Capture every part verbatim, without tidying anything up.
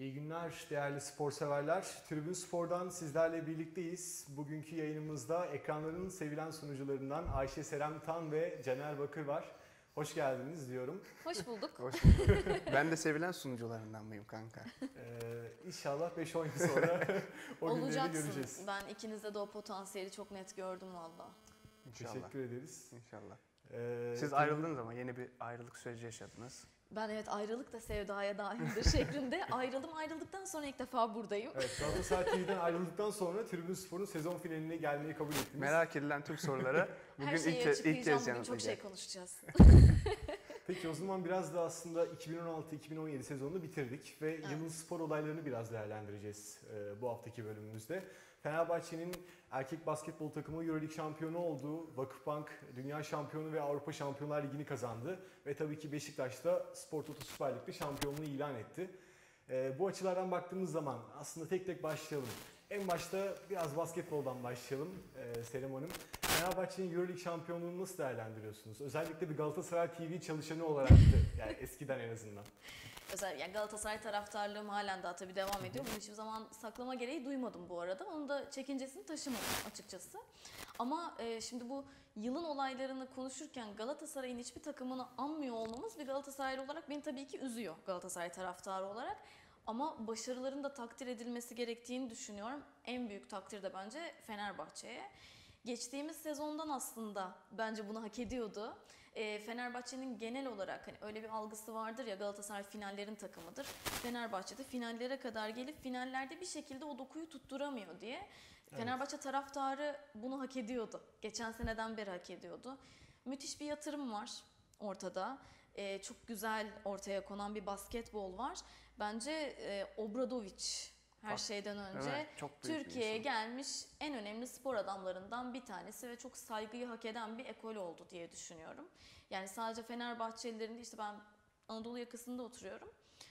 İyi günler değerli spor severler. Tribün Spor'dan sizlerle birlikteyiz. Bugünkü yayınımızda ekranların sevilen sunucularından Ayşe Serem Tan ve Caner Bakır var. Hoş geldiniz diyorum. Hoş bulduk. Hoş bulduk. Ben de sevilen sunucularından mıyım kanka? Ee, inşallah beş on yıl sonra o günleri göreceğiz. Ben ikinizde de o potansiyeli çok net gördüm valla. İnşallah. Teşekkür ederiz. İnşallah. Ee, Siz ayrıldınız ama yeni bir ayrılık süreci yaşadınız. Ben evet ayrılık da sevdaya dahildir şeklinde ayrıldım. Ayrıldıktan sonra ilk defa buradayım. Evet, Galatasaray T V'den ayrıldıktan sonra Tribün Spor'un sezon finaline gelmeyi kabul ettiniz. Merak edilen tüm soruları bugün Her şeyi ilk, ilk açıklayacağım, kez bugün çok şey yanıtlayacak. konuşacağız. Peki o zaman biraz da aslında iki bin on altı iki bin on yedi sezonunu bitirdik ve Evet. yılın spor olaylarını biraz değerlendireceğiz e, bu haftaki bölümümüzde. Fenerbahçe'nin erkek basketbol takımı Euroleague şampiyonu oldu. Vakıfbank Dünya Şampiyonu ve Avrupa Şampiyonlar Ligi'ni kazandı. Ve tabii ki Beşiktaş da Spor Toto Süper Lig'de şampiyonluğu ilan etti. E, bu açılardan baktığımız zaman aslında tek tek başlayalım. En başta biraz basketboldan başlayalım e, Serem Hanım. Fenerbahçe'nin Euroleague şampiyonluğunu nasıl değerlendiriyorsunuz? Özellikle bir Galatasaray T V çalışanı olarak da, yani eskiden en azından. Özellikle yani Galatasaray taraftarlığım halen daha tabii devam ediyor. Bunu hiçbir zaman saklama gereği duymadım bu arada. Onun da çekincesini taşımadım açıkçası. Ama e, şimdi bu yılın olaylarını konuşurken Galatasaray'ın hiçbir takımını anmıyor olmamız bir Galatasaraylı olarak beni tabii ki üzüyor, Galatasaray taraftarı olarak. Ama başarıların da takdir edilmesi gerektiğini düşünüyorum. En büyük takdir de bence Fenerbahçe'ye. Geçtiğimiz sezondan aslında bence bunu hak ediyordu. E, Fenerbahçe'nin genel olarak hani öyle bir algısı vardır ya, Galatasaray finallerin takımıdır. Fenerbahçe'de finallere kadar gelip finallerde bir şekilde o dokuyu tutturamıyor diye. Evet. Fenerbahçe taraftarı bunu hak ediyordu. Geçen seneden beri hak ediyordu. Müthiş bir yatırım var ortada. E, çok güzel ortaya konan bir basketbol var. Bence e, Obradović her şeyden önce evet, Türkiye'ye gelmiş en önemli spor adamlarından bir tanesi ve çok saygıyı hak eden bir ekol oldu diye düşünüyorum. Yani sadece Fenerbahçelilerin de, işte ben Anadolu yakasında oturuyorum.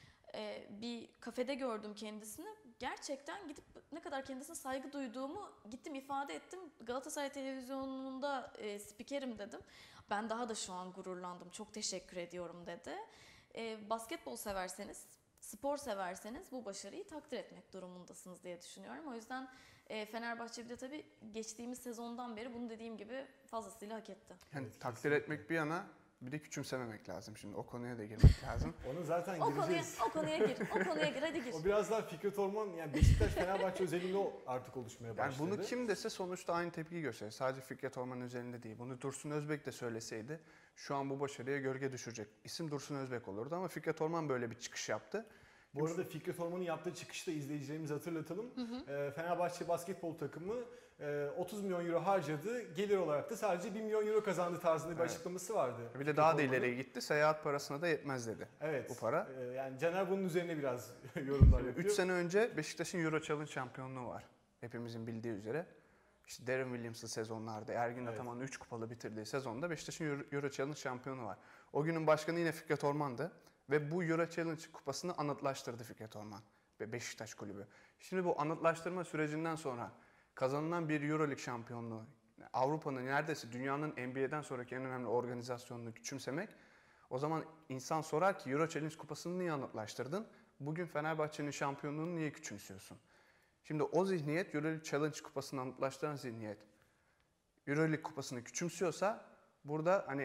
Ee, bir kafede gördüm kendisini. Gerçekten gidip ne kadar kendisine saygı duyduğumu gittim ifade ettim. Galatasaray televizyonunda e, spikerim dedim. Ben daha da şu an gururlandım. Çok teşekkür ediyorum dedi. E, basketbol severseniz, spor severseniz bu başarıyı takdir etmek durumundasınız diye düşünüyorum. O yüzden e, Fenerbahçe bir de tabii geçtiğimiz sezondan beri bunu dediğim gibi fazlasıyla hak etti. Yani evet, takdir etmek bir yana bir de küçümsememek lazım şimdi. O konuya da girmek lazım. Onu zaten o gireceğiz. Konuya, o konuya gir. O konuya gir. Hadi gir. O biraz daha Fikret Orman, yani Beşiktaş Fenerbahçe özelinde o artık oluşmaya başladı. Yani bunu kim dese sonuçta aynı tepkiyi gösterir. Sadece Fikret Orman üzerinde değil. Bunu Dursun Özbek de söyleseydi şu an bu başarıya gölge düşecek İsim Dursun Özbek olurdu ama Fikret Orman böyle bir çıkış yaptı. Bu arada Fikret Orman'ın yaptığı çıkışta izleyicilerimize hatırlatalım. Hı hı. Fenerbahçe basketbol takımı otuz milyon euro harcadı. Gelir olarak da sadece bir milyon euro kazandı tarzında bir evet. açıklaması vardı. Bir de Fikret daha da ileriye gitti. Seyahat parasına da yetmez dedi. Evet. Bu para. Yani Caner bunun üzerine biraz yorumlar yapıyor. üç sene önce Beşiktaş'ın Euro Challenge şampiyonluğu var. Hepimizin bildiği üzere. İşte Darren Williams'lı sezonlarda, Ergin evet. Ataman'ın üç kupalı bitirdiği sezonda Beşiktaş'ın Euro Challenge şampiyonu var. O günün başkanı yine Fikret Orman'dı. Ve bu Euro Challenge kupasını anıtlaştırdı Fikret Orman ve Beşiktaş kulübü. Şimdi bu anıtlaştırma sürecinden sonra kazanılan bir Euroleague şampiyonluğu, Avrupa'nın neredeyse dünyanın N B A'den sonraki en önemli organizasyonunu küçümsemek, o zaman insan sorar ki Euro Challenge kupasını niye anıtlaştırdın? Bugün Fenerbahçe'nin şampiyonluğunu niye küçümsüyorsun? Şimdi o zihniyet, Euroleague Challenge kupasını anıtlaştıran zihniyet, Euroleague kupasını küçümsüyorsa burada hani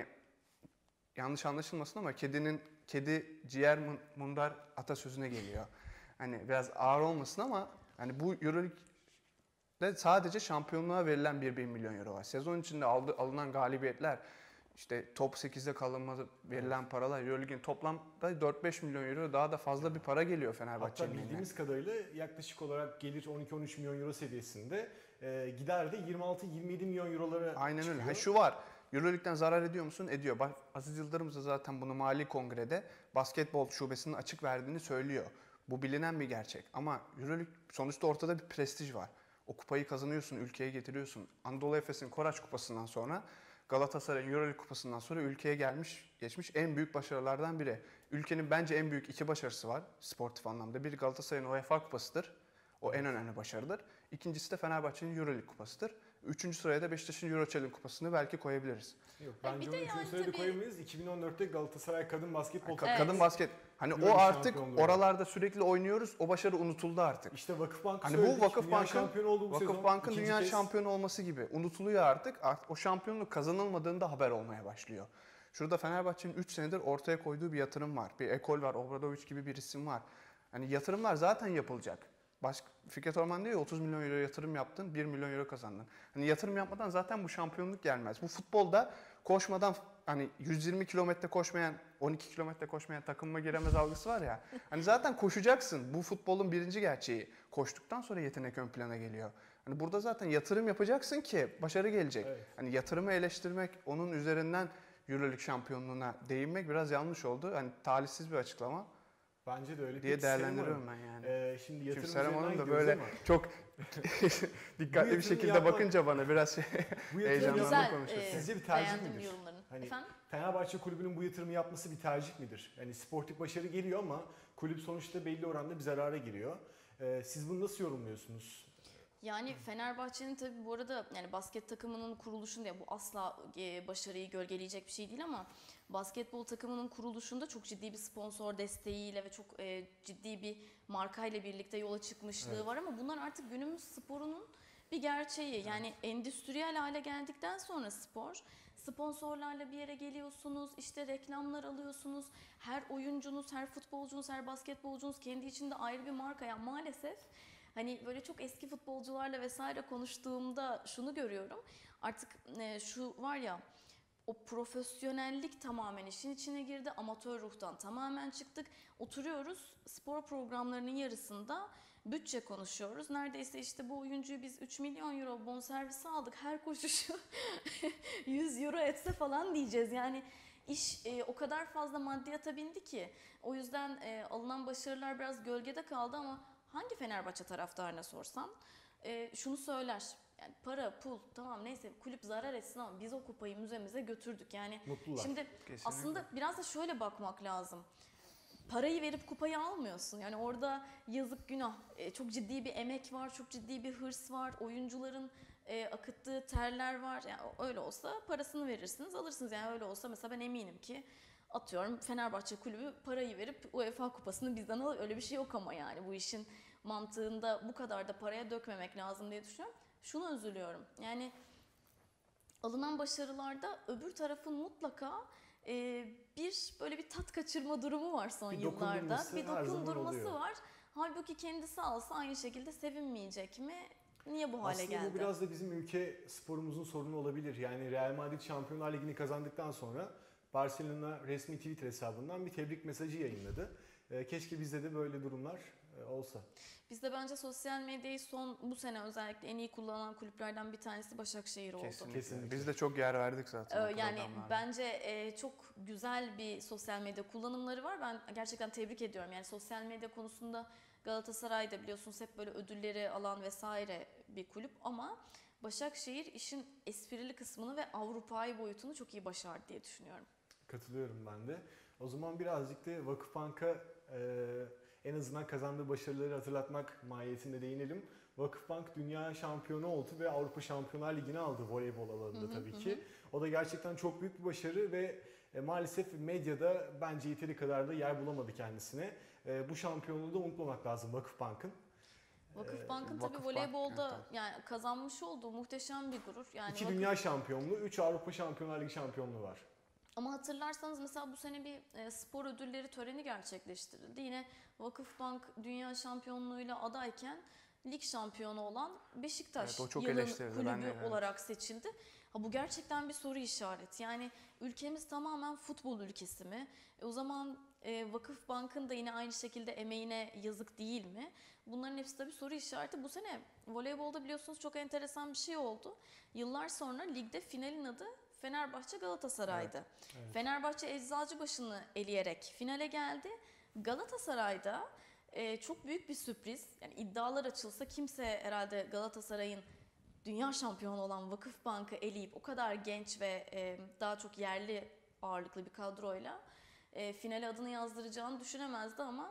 yanlış anlaşılmasın ama kedinin kedi ciğer mundar atasözüne geliyor. Hani biraz ağır olmasın ama hani bu Euroleague'de sadece şampiyonluğa verilen bir milyon euro var. Sezon içinde aldı, alınan galibiyetler, işte top sekizde kalınmada verilen paralar, Euroleague'in toplamda dört beş milyon euro, daha da fazla bir para geliyor Fenerbahçe'nin. Hatta bildiğimiz eline. kadarıyla yaklaşık olarak gelir on iki on üç milyon euro seviyesinde, e, gider de yirmi altı yirmi yedi milyon eurolara Aynen çıkıyor. öyle. Ha, şu var. Euroleague'den zarar ediyor musun? Ediyor. Bak, Aziz Yıldırım da zaten bunu Mali Kongre'de basketbol şubesinin açık verdiğini söylüyor. Bu bilinen bir gerçek. Ama Euroleague sonuçta ortada bir prestij var. O kupayı kazanıyorsun, ülkeye getiriyorsun. Anadolu Efes'in Koraç Kupası'ndan sonra, Galatasaray'ın Euroleague Kupası'ndan sonra ülkeye gelmiş, geçmiş en büyük başarılardan biri. Ülkenin bence en büyük iki başarısı var sportif anlamda. Biri Galatasaray'ın UEFA Kupası'dır. O en önemli başarıdır. İkincisi de Fenerbahçe'nin Euroleague Kupası'dır. Üçüncü sıraya da Beşiktaş'ın Euro Challenge kupasını belki koyabiliriz. Yok, Ay, bence bir onu de üçüncü yani sırada tabii- koyamayız. iki bin on dörtte Galatasaray kadın basketbol Ka- Evet. Kadın basket. Hani Euro o artık şampiyonluğu. oralarda sürekli oynuyoruz. O başarı unutuldu artık. İşte Vakıfbank Hani söyledik. bu Vakıfbank'ın Dünya şampiyonu oldu bu sezon. Vakıfbank'ın İkinci dünya kez. şampiyonu olması gibi unutuluyor artık. Artık o şampiyonluk kazanılmadığında haber olmaya başlıyor. Şurada Fenerbahçe'nin üç senedir ortaya koyduğu bir yatırım var. Bir ekol var, Obradoviç gibi bir isim var. Hani yatırımlar zaten yapılacak. Başka, Fikret Orman diyor ya otuz milyon euro yatırım yaptın, bir milyon euro kazandın. Hani yatırım yapmadan zaten bu şampiyonluk gelmez. Bu futbolda koşmadan hani yüz yirmi kilometre koşmayan, on iki kilometre koşmayan takımıma giremez algısı var ya. Hani zaten koşacaksın. Bu futbolun birinci gerçeği. Koştuktan sonra yetenek ön plana geliyor. Hani burada zaten yatırım yapacaksın ki başarı gelecek. Evet. Hani yatırımı eleştirmek, onun üzerinden Euroleague şampiyonluğuna değinmek biraz yanlış oldu. Hani talihsiz bir açıklama Bence de öyle. diye Peki Serem değerlendiriyorum Hanım, ben yani. e, şimdi yatırım Şimdi Serem üzerinden Hanım da gidiyoruz böyle ama çok dikkatli bir yatırımı şekilde yapmak- bakınca bana biraz şey, bu yatırım heyecanlandım Güzel. konuşuyorsun. e, Sizce bir tercih beğendim midir? yorumlarını. Hani- Efendim? Fenerbahçe kulübünün bu yatırımı yapması bir tercih midir? Yani sportif başarı geliyor ama kulüp sonuçta belli oranda bir zarara giriyor. E, siz bunu nasıl yorumluyorsunuz? Yani Fenerbahçe'nin tabii bu arada yani basket takımının kuruluşunda bu asla e, başarıyı gölgeleyecek bir şey değil ama basketbol takımının kuruluşunda çok ciddi bir sponsor desteğiyle ve çok e, ciddi bir markayla birlikte yola çıkmışlığı Evet. var ama bunlar artık günümüz sporunun bir gerçeği. Yani endüstriyel hale geldikten sonra spor, sponsorlarla bir yere geliyorsunuz, işte reklamlar alıyorsunuz. Her oyuncunuz, her futbolcunuz, her basketbolcunuz kendi içinde ayrı bir marka. Yani maalesef hani böyle çok eski futbolcularla vesaire konuştuğumda şunu görüyorum. Artık e, şu var ya, o profesyonellik tamamen işin içine girdi. Amatör ruhtan tamamen çıktık. Oturuyoruz spor programlarının yarısında bütçe konuşuyoruz. Neredeyse işte bu oyuncuyu biz üç milyon euro bonservisi aldık. Her koşuşu yüz euro etse falan diyeceğiz. Yani iş e, o kadar fazla maddiyata bindi ki. O yüzden e, alınan başarılar biraz gölgede kaldı ama hangi Fenerbahçe taraftarına sorsam e, şunu söyler. Yani para, pul tamam neyse kulüp zarar etsin ama biz o kupayı müzemize götürdük. Yani Mutlular. şimdi Kesinlikle. aslında biraz da şöyle bakmak lazım. Parayı verip kupayı almıyorsun. Yani orada yazık günah. E, çok ciddi bir emek var, çok ciddi bir hırs var. Oyuncuların e, akıttığı terler var. Yani öyle olsa parasını verirsiniz, alırsınız. Yani öyle olsa mesela ben eminim ki atıyorum Fenerbahçe kulübü parayı verip UEFA kupasını bizden alır. Öyle bir şey yok ama yani bu işin mantığında bu kadar da paraya dökmemek lazım diye düşünüyorum. Şunu üzülüyorum. Yani alınan başarılarda öbür tarafın mutlaka e, bir böyle bir tat kaçırma durumu var son Bir yıllarda. dokundurması Bir her zaman dokundurması oluyor. var. Halbuki kendisi alsa aynı şekilde sevinmeyecek mi? Niye bu hale Aslında geldi? bu biraz da bizim ülke sporumuzun sorunu olabilir. Yani Real Madrid Şampiyonlar Ligi'ni kazandıktan sonra Barcelona resmi Twitter hesabından bir tebrik mesajı yayınladı. E, keşke bizde de böyle durumlar e, olsa. Bizde bence sosyal medyayı son bu sene özellikle en iyi kullanan kulüplerden bir tanesi Başakşehir oldu. Kesinlikle. Kesinlikle. Biz de çok yer verdik zaten. Ee, o Yani programlarda. bence e, çok güzel bir sosyal medya kullanımları var. Ben gerçekten tebrik ediyorum. Yani sosyal medya konusunda Galatasaray'da biliyorsunuz hep böyle ödülleri alan vesaire bir kulüp ama Başakşehir işin esprili kısmını ve Avrupa'yı boyutunu çok iyi başardı diye düşünüyorum. Katılıyorum ben de. O zaman birazcık da Vakıfbank'a e, en azından kazandığı başarıları hatırlatmak mahiyetinde değinelim. Vakıfbank dünya şampiyonu oldu ve Avrupa Şampiyonlar Ligi'ni aldı voleybol alanında Hı hı, tabii hı. ki. O da gerçekten çok büyük bir başarı ve e, maalesef medyada bence yeteri kadar da yer bulamadı kendisine. E, bu şampiyonluğu da unutmamak lazım Vakıfbank'ın. Vakıfbank'ın tabii Vakıfbank, voleybolda evet, yani kazanmış olduğu muhteşem bir gurur. Yani İki Vakıf- dünya şampiyonluğu, üç Avrupa Şampiyonlar Ligi şampiyonluğu var. Ama hatırlarsanız mesela bu sene bir e, spor ödülleri töreni gerçekleştirildi. Yine Vakıfbank dünya şampiyonluğuyla adayken lig şampiyonu olan Beşiktaş Evet, o çok yılın eleştirildi. Ben kulübü de, evet. olarak seçildi. Ha, bu gerçekten bir soru işareti. Yani ülkemiz tamamen futbol ülkesi mi? E, o zaman e, Vakıfbank'ın da yine aynı şekilde emeğine yazık değil mi? Bunların hepsi tabii soru işareti. Bu sene voleybolda biliyorsunuz çok enteresan bir şey oldu. Yıllar sonra ligde finalin adı Fenerbahçe Galatasaray'dı. evet. Fenerbahçe Eczacıbaşı'nı eleyerek finale geldi. Galatasaray'da e, çok büyük bir sürpriz. Yani iddialar açılsa kimse herhalde Galatasaray'ın dünya şampiyonu olan Vakıfbank'ı eleyip o kadar genç ve e, daha çok yerli ağırlıklı bir kadroyla e, finale adını yazdıracağını düşünemezdi ama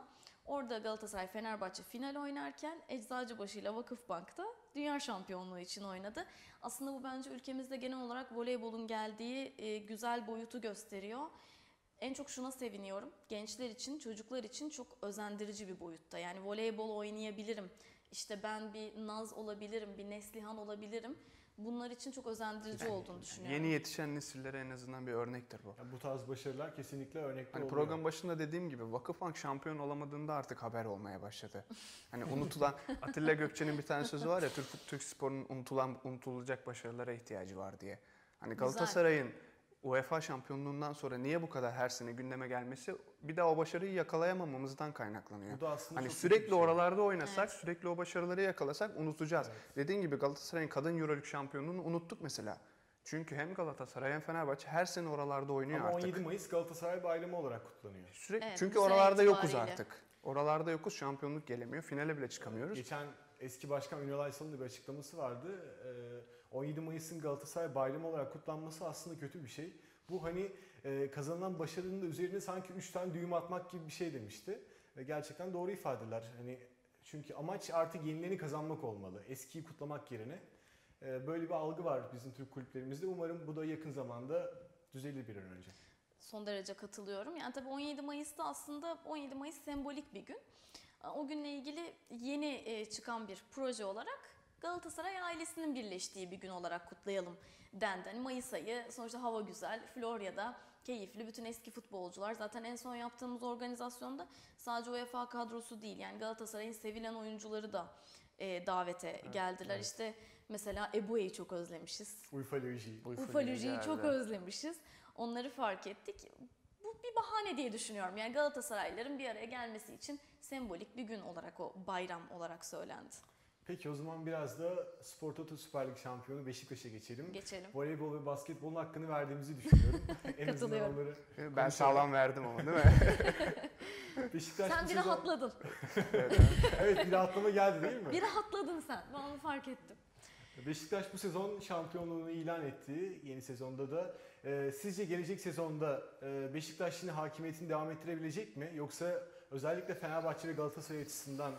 Orada Galatasaray Fenerbahçe final oynarken Eczacıbaşı ile Vakıfbank'ta dünya şampiyonluğu için oynadı. Aslında bu bence ülkemizde genel olarak voleybolun geldiği e, güzel boyutu gösteriyor. En çok şuna seviniyorum. Gençler için, çocuklar için çok özendirici bir boyutta. Yani voleybol oynayabilirim. İşte ben bir Naz olabilirim, bir Neslihan olabilirim. Bunlar için çok özendirici Yani olduğunu düşünüyorum. Yeni yetişen nesillere en azından bir örnektir bu. Yani bu tarz başarılar kesinlikle örnekli Hani oluyor. program başında dediğim gibi Vakıfbank şampiyon olamadığında artık haber olmaya başladı. Hani unutulan Atilla Gökçe'nin bir tane sözü var ya, Türk, Türk sporunun unutulan unutulacak başarılara ihtiyacı var diye. Hani Galatasaray'ın UEFA şampiyonluğundan sonra niye bu kadar her sene gündeme gelmesi, bir daha o başarıyı yakalayamamamızdan kaynaklanıyor. Bu da aslında Hani çok sürekli kötü bir şey. oralarda oynasak, Evet. sürekli o başarıları yakalasak unutacağız. Evet. Dediğin gibi Galatasaray'ın kadın Euroleague şampiyonluğunu unuttuk mesela. Çünkü hem Galatasaray hem Fenerbahçe her sene oralarda oynuyor Ama artık. on yedi Mayıs Galatasaray Bayramı olarak kutlanıyor. Sürekli, Evet, çünkü bu sene oralarda yokuz itibariyle. artık. Oralarda yokuz, şampiyonluk gelemiyor, finale bile çıkamıyoruz. Geçen eski başkan Ünal Aysal'ın da bir açıklaması vardı. Ee, on yedi Mayıs'ın Galatasaray Bayramı olarak kutlanması aslında kötü bir şey. Bu hani e, kazanılan başarının da üzerine sanki üç tane düğüm atmak gibi bir şey demişti. Ve gerçekten doğru ifadeler. Hani çünkü amaç artık yenilerini kazanmak olmalı. Eskiyi kutlamak yerine. E, böyle bir algı var bizim Türk kulüplerimizde. Umarım bu da yakın zamanda düzelir bir an önce. Son derece katılıyorum. Yani tabii on yedi Mayıs'ta aslında on yedi Mayıs sembolik bir gün. O günle ilgili yeni çıkan bir proje olarak Galatasaray ailesinin birleştiği bir gün olarak kutlayalım dendi. Hani Mayıs ayı sonuçta hava güzel, Florya'da keyifli, bütün eski futbolcular. Zaten en son yaptığımız organizasyonda sadece UEFA kadrosu değil, yani Galatasaray'ın sevilen oyuncuları da e, davete Evet, geldiler. evet. İşte mesela Ebu'yu çok özlemişiz. Uyfa Loji. Ufa Luji'yi çok özlemişiz. Onları fark ettik. Bu bir bahane diye düşünüyorum. Yani Galatasaraylıların bir araya gelmesi için sembolik bir gün olarak, o bayram olarak söylendi. Peki o zaman biraz da Spor Toto Süper Lig şampiyonu Beşiktaş'a geçelim. Geçelim. Voleybol ve basketbolun hakkını verdiğimizi düşünüyorum. En azından Katılıyorum. onları Ben konuşalım. sağlam verdim ama değil mi? Beşiktaş Sen bu bir sezon- rahatladın. Evet. Evet, bir rahatlama geldi değil mi? Bir rahatladın sen. Ben onu fark ettim. Beşiktaş bu sezon şampiyonluğunu ilan etti. Yeni sezonda da. Ee, sizce gelecek sezonda e, Beşiktaş yine hakimiyetini devam ettirebilecek mi? Yoksa özellikle Fenerbahçe ve Galatasaray açısından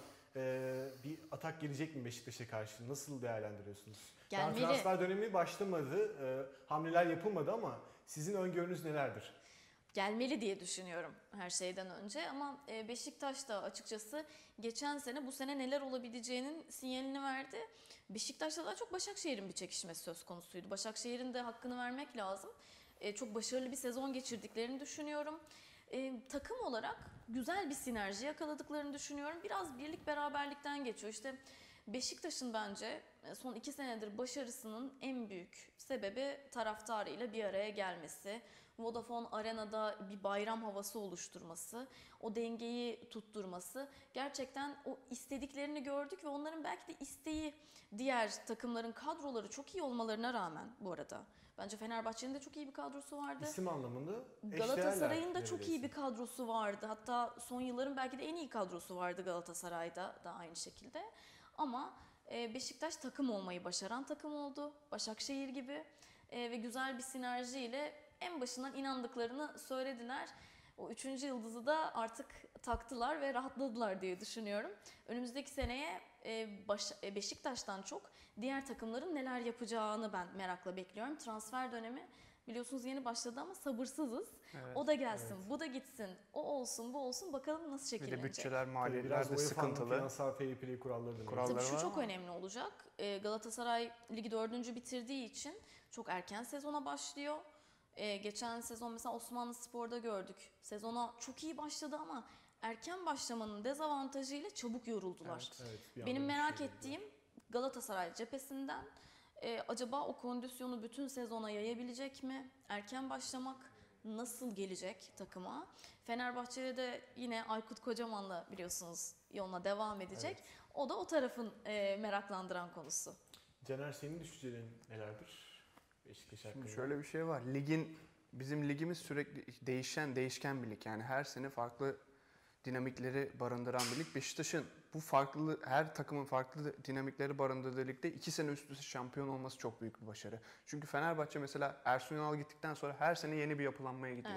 e, bir atak gelecek mi Beşiktaş'a karşı? Nasıl değerlendiriyorsunuz? Daha Gelmeli. transfer dönemi başlamadı. E, hamleler yapılmadı ama sizin öngörünüz nelerdir? Gelmeli diye düşünüyorum her şeyden önce, ama e, Beşiktaş da açıkçası geçen sene bu sene neler olabileceğinin sinyalini verdi. Beşiktaş'ta daha çok Başakşehir'in bir çekişmesi söz konusuydu. Başakşehir'in de hakkını vermek lazım. E, çok başarılı bir sezon geçirdiklerini düşünüyorum. E, takım olarak güzel bir sinerji yakaladıklarını düşünüyorum. Biraz birlik beraberlikten geçiyor. İşte Beşiktaş'ın bence son iki senedir başarısının en büyük sebebi taraftarıyla bir araya gelmesi. Vodafone Arena'da bir bayram havası oluşturması, o dengeyi tutturması. Gerçekten o istediklerini gördük ve onların belki de isteği, diğer takımların kadroları çok iyi olmalarına rağmen bu arada. Bence Fenerbahçe'nin de çok iyi bir kadrosu vardı. İsim anlamında Galatasaray'ın da eşdeğerler çok iyi bir neredeyse. kadrosu vardı. Hatta son yılların belki de en iyi kadrosu vardı Galatasaray'da da aynı şekilde. Ama e, Beşiktaş takım olmayı başaran takım oldu. Başakşehir gibi E, ve güzel bir sinerjiyle en başından inandıklarını söylediler. O üçüncü yıldızı da artık taktılar ve rahatladılar diye düşünüyorum. Önümüzdeki seneye e, baş, e, Beşiktaş'tan çok diğer takımların neler yapacağını ben merakla bekliyorum. Transfer dönemi biliyorsunuz yeni başladı ama sabırsızız. Evet. O da gelsin, evet. bu da gitsin, o olsun, bu olsun, bakalım nasıl Bir de şekillenecek. bütçeler, Tabii maliyetler biraz de UEFA'nın sıkıntılı. finansal fair play kuralları da Kuralları Tabii şu var çok ama- önemli olacak. Ee, Galatasaray ligi dördüncü bitirdiği için çok erken sezona başlıyor. Ee, geçen sezon mesela Osmanlıspor'da gördük. Sezona çok iyi başladı ama erken başlamanın dezavantajıyla çabuk yoruldular. Evet, evet, bir Benim anda merak düşüyor. ettiğim Galatasaray cephesinden e, acaba o kondisyonu bütün sezona yayabilecek mi? Erken başlamak nasıl gelecek takıma? Fenerbahçe'de de yine Aykut Kocaman'la biliyorsunuz yoluna devam edecek. Evet. O da o tarafın e, meraklandıran konusu. Caner, senin düşüncelerin nelerdir? Beşiktaş hakkında. Şimdi şöyle bir şey var. Ligin, bizim ligimiz sürekli değişen, değişken bir lig. Yani her sene farklı dinamikleri barındıran bir lig. Beşiktaş'ın bu farklı, her takımın farklı dinamikleri barındırdığı ligde iki sene üst üste şampiyon olması çok büyük bir başarı. Çünkü Fenerbahçe mesela Ersun Yanal gittikten sonra her sene yeni bir yapılanmaya gidiyor. Evet.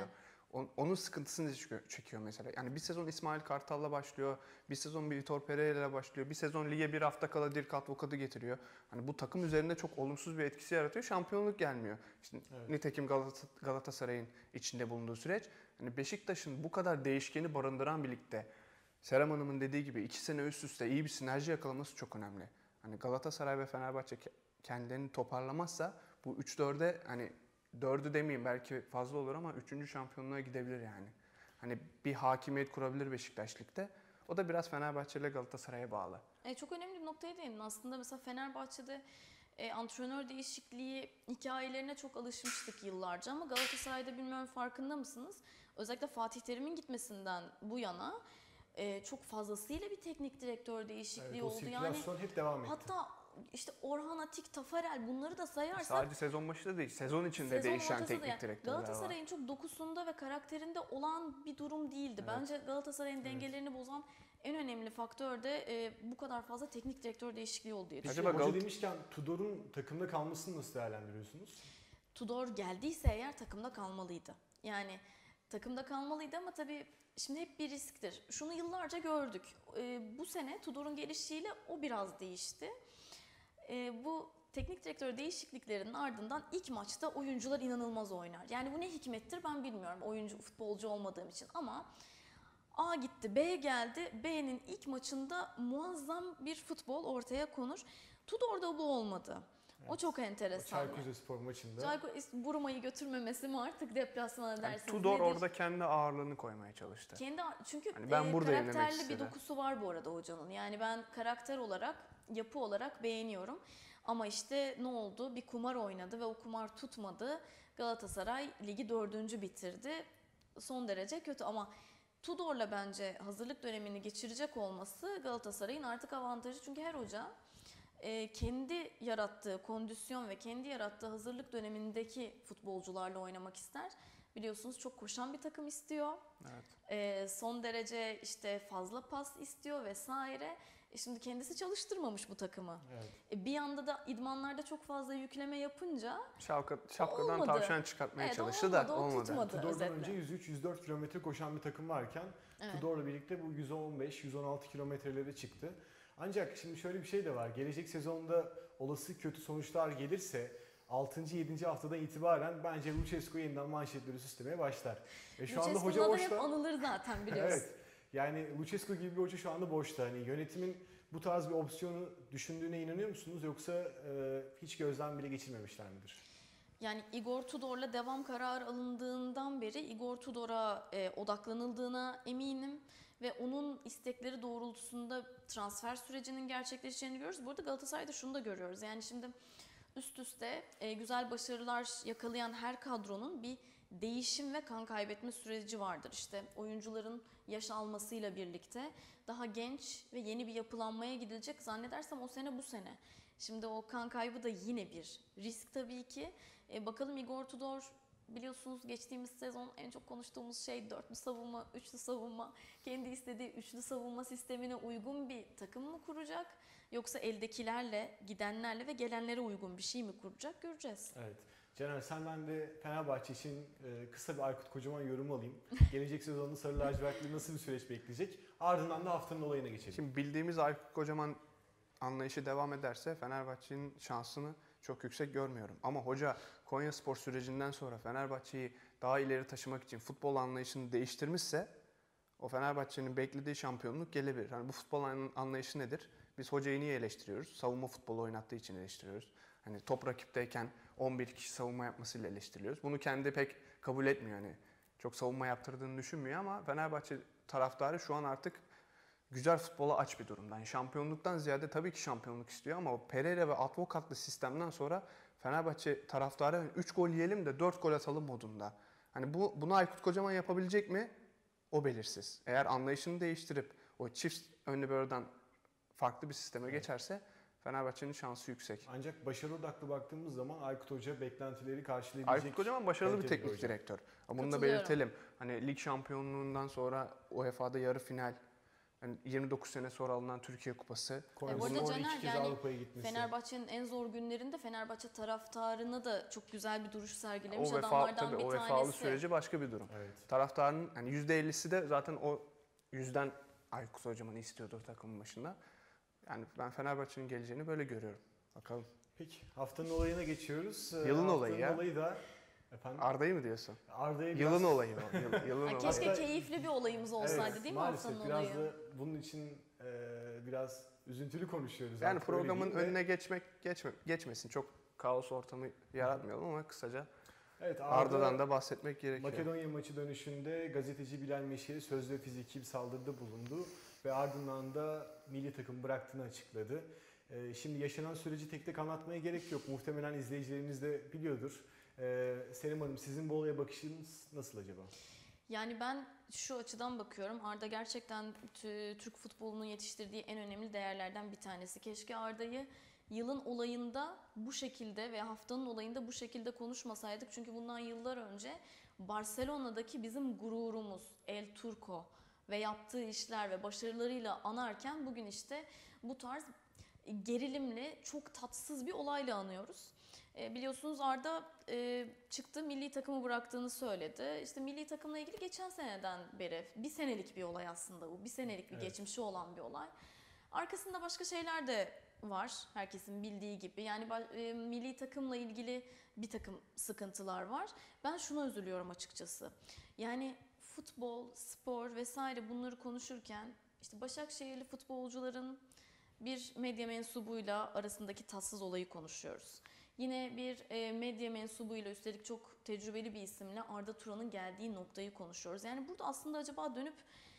Onun sıkıntısını çekiyor mesela. Yani bir sezon İsmail Kartal'la başlıyor, bir sezon bir Vitor Pereira'yla başlıyor, bir sezon lige bir hafta kala Dirk Advokat'ı getiriyor. Hani bu takım üzerinde çok olumsuz bir etkisi yaratıyor. Şampiyonluk gelmiyor. İşte Evet. Nitekim Galata- Galatasaray'ın içinde bulunduğu süreç. Hani Beşiktaş'ın bu kadar değişkeni barındıran bir ligde Serap Hanım'ın dediği gibi iki sene üst üste iyi bir sinerji yakalaması çok önemli. Hani Galatasaray ve Fenerbahçe kendilerini toparlamazsa bu üç dörde hani dördü demeyeyim belki fazla olur ama üçüncü şampiyonluğa gidebilir yani. Hani bir hakimiyet kurabilir Beşiktaş Lig'de. O da biraz Fenerbahçe ile Galatasaray'a bağlı. E, çok önemli bir noktaya değindin. Aslında mesela Fenerbahçe'de e, antrenör değişikliği hikayelerine çok alışmıştık yıllarca ama Galatasaray'da bilmiyorum farkında mısınız? Özellikle Fatih Terim'in gitmesinden bu yana e, çok fazlasıyla bir teknik direktör değişikliği Evet, o oldu. Yani sirkülasyon hep devam etti. hatta işte Orhan Atik, Tafarel bunları da sayarsak Sadece sezon başında değil, sezon içinde sezon değişen ortasında teknik yani direktörler var. Galatasaray'ın çok dokusunda ve karakterinde olan bir durum değildi. Evet. Bence Galatasaray'ın Evet. dengelerini bozan en önemli faktör de e, bu kadar fazla teknik direktör değişikliği oldu diye Peki Acaba hoca Gal- demişken Tudor'un takımda kalmasını nasıl değerlendiriyorsunuz? Tudor geldiyse eğer takımda kalmalıydı. Yani takımda kalmalıydı ama tabii şimdi hep bir risktir. Şunu yıllarca gördük. E, bu sene Tudor'un gelişiyle o biraz değişti. E, bu teknik direktör değişikliklerinin ardından ilk maçta oyuncular inanılmaz oynar. Yani bu ne hikmettir ben bilmiyorum oyuncu futbolcu olmadığım için ama A gitti, B geldi. B'nin ilk maçında muazzam bir futbol ortaya konur. Tudor'da bu olmadı. O Evet. çok O enteresan. Çaykur Rizespor maçında. Çaykur Buruma'yı götürmemesi mi artık deplasmana Yani dersiniz Tudor nedir? orada kendi ağırlığını koymaya çalıştı. Kendi çünkü Hani ben e, buradayım demek karakterli bir istedi. dokusu var bu arada hocanın. Yani ben karakter olarak, yapı olarak beğeniyorum. Ama işte ne oldu? Bir kumar oynadı ve o kumar tutmadı. Galatasaray ligi dördüncü bitirdi. Son derece kötü ama Tudor'la bence hazırlık dönemini geçirecek olması Galatasaray'ın artık avantajı. Çünkü her hoca e, kendi yarattığı kondisyon ve kendi yarattığı hazırlık dönemindeki futbolcularla oynamak ister. Biliyorsunuz çok koşan bir takım istiyor. Evet. E, son derece işte fazla pas istiyor vesaire. E şimdi kendisi çalıştırmamış bu takımı. Evet. E bir yanda da idmanlarda çok fazla yükleme yapınca Şapka, şapkadan Olmadı. tavşan çıkartmaya Evet, çalıştı olmadı, da o olmadı. tutmadı. Tudor'dan özetle. önce yüz üç yüz dört kilometre koşan bir takım varken Evet. Tudor'la birlikte bu yüz on beş yüz on altı kilometrelere çıktı. Ancak şimdi şöyle bir şey de var. Gelecek sezonda olası kötü sonuçlar gelirse altıncı yedinci haftadan itibaren bence Lucescu yeniden manşetleri süslemeye başlar. Ve şu anda hoca Lucescu'na da hep boşta. anılır zaten biliyorsun. Evet. Yani Lucescu gibi bir hoca şu anda boşta. Hani yönetimin bu tarz bir opsiyonu düşündüğüne inanıyor musunuz yoksa e, hiç gözden bile geçirmemişler midir? Yani Igor Tudor'la devam kararı alındığından beri Igor Tudor'a e, odaklanıldığına eminim ve onun istekleri doğrultusunda transfer sürecinin gerçekleşeceğini görüyoruz. Bu arada Galatasaray'da şunu da görüyoruz. Yani şimdi üst üste e, güzel başarılar yakalayan her kadronun bir değişim ve kan kaybetme süreci vardır. İşte oyuncuların yaş almasıyla birlikte daha genç ve yeni bir yapılanmaya gidilecek. Zannedersem o sene bu sene. Şimdi o kan kaybı da yine bir risk tabii ki. E, bakalım Igor Tudor biliyorsunuz geçtiğimiz sezon en çok konuştuğumuz şey dörtlü savunma, üçlü savunma. Kendi istediği üçlü savunma sistemine uygun bir takım mı kuracak? Yoksa eldekilerle, gidenlerle ve gelenlere uygun bir şey mi kuracak göreceğiz. Evet. Caner senden de Fenerbahçe için e, kısa bir Aykut Kocaman yorum alayım. Gelecek sezonda Sarı Lacivertli nasıl bir süreç bekleyecek? Ardından da haftanın olayına geçelim. Şimdi bildiğimiz Aykut Kocaman anlayışı devam ederse Fenerbahçe'nin şansını çok yüksek görmüyorum. Ama hoca Konyaspor sürecinden sonra Fenerbahçe'yi daha ileri taşımak için futbol anlayışını değiştirmişse o Fenerbahçe'nin beklediği şampiyonluk gelebilir. Hani bu futbol anlayışı nedir? Biz hocayı niye eleştiriyoruz? Savunma futbolu oynattığı için eleştiriyoruz. Hani top rakipteyken on bir kişi savunma yapmasıyla eleştiriliyoruz. Bunu kendi pek kabul etmiyor. Hani çok savunma yaptırdığını düşünmüyor ama Fenerbahçe taraftarı şu an artık güzel futbola aç bir durumda. Yani şampiyonluktan ziyade tabii ki şampiyonluk istiyor ama o Pereira ve Advokatlı sistemden sonra Fenerbahçe taraftarı üç gol yiyelim de dört gol atalım modunda. Hani bu bunu Aykut Kocaman yapabilecek mi? O belirsiz. Eğer anlayışını değiştirip o çift önlü bir oradan farklı bir sisteme Evet. geçerse Fenerbahçe'nin şansı yüksek. Ancak başarı odaklı baktığımız zaman Aykut Hoca beklentileri karşılayabilecek. Aykut Kocaman başarılı bir kaliteli teknik hoca. direktör. Ama bunu da Katılıyorum. belirtelim. Hani lig şampiyonluğundan sonra U E Fa'da yarı final Yani yirmi dokuz sene sonra alınan Türkiye Kupası. Konya'nın bu arada on Caner, iki kez yani Avrupa'ya gitmesi. Fenerbahçe'nin en zor günlerinde Fenerbahçe taraftarına da çok güzel bir duruş sergilemiş O vefa, adamlardan tabii, bir o tanesi. vefalı süreci başka bir durum. Evet. Taraftarın yani yüzde ellisi de zaten o yüzden Aykut Kocaman'ı istiyordu takımın başında. Yani ben Fenerbahçe'nin geleceğini böyle görüyorum. Bakalım. Peki haftanın olayına geçiyoruz. Ee, Yılın haftanın olayı ya. olayı da efendim Arda'yı mı diyorsun? Arda'ya biraz... Yılın olayı o. Yıl- Yılın Ay, olayı. keşke Hatta- keyifli bir olayımız olsaydı Evet, değil mi maalesef haftanın biraz olayı? da bunun için e, biraz üzüntülü konuşuyoruz. Yani artık, öyle programın diyeyim ve- önüne geçmek geçme, geçmesin. Çok kaos ortamı yaratmayalım ama kısaca Evet, Arda, Arda'dan da bahsetmek gerekiyor. Makedonya maçı dönüşünde gazeteci Bilal Meşeli sözlü ve fiziki bir saldırıda bulundu ve ardından da milli takım bıraktığını açıkladı. Ee, şimdi yaşanan süreci tek tek anlatmaya gerek yok. Muhtemelen izleyicilerimiz de biliyordur. Ee, Selim Hanım, sizin bu olaya bakışınız nasıl acaba? Yani ben şu açıdan bakıyorum. Arda gerçekten tü- Türk futbolunun yetiştirdiği en önemli değerlerden bir tanesi. Keşke Arda'yı yılın olayında bu şekilde ve haftanın olayında bu şekilde konuşmasaydık. Çünkü bundan yıllar önce Barcelona'daki bizim gururumuz El Turco ve yaptığı işler ve başarılarıyla anarken bugün işte bu tarz gerilimli, çok tatsız bir olayla anıyoruz. E, biliyorsunuz Arda e, çıktı, milli takımı bıraktığını söyledi. İşte milli takımla ilgili geçen seneden beri, bir senelik bir olay aslında bu. Bir senelik bir Evet. geçmişi olan bir olay. Arkasında başka şeyler de var, herkesin bildiği gibi. Yani e, milli takımla ilgili bir takım sıkıntılar var. Ben şuna üzülüyorum açıkçası. Yani futbol, spor vesaire bunları konuşurken işte Başakşehirli futbolcuların bir medya mensubuyla arasındaki tatsız olayı konuşuyoruz. Yine bir e, medya mensubuyla, üstelik çok tecrübeli bir isimle Arda Turan'ın geldiği noktayı konuşuyoruz. Yani burada aslında acaba dönüp